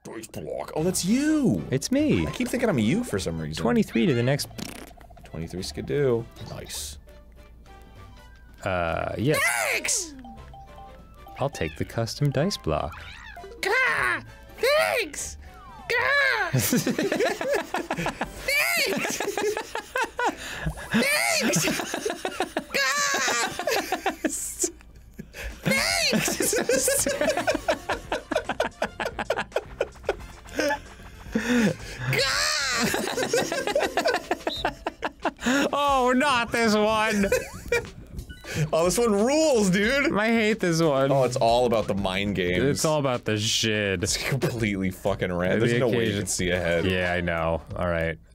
Dice block. Oh, that's you. It's me. I keep thinking I'm you for some reason. 23 to the next. 23 skidoo. Nice. Yes. Thanks! I'll take the custom dice block. Gah! Thanks! Gah! Thanks! Thanks! Gah! Thanks! Oh, not this one! Oh, this one rules, dude! I hate this one. Oh, it's all about the mind games. It's all about the shit. It's completely fucking random. There's no way you can see ahead. Yeah, I know. Alright.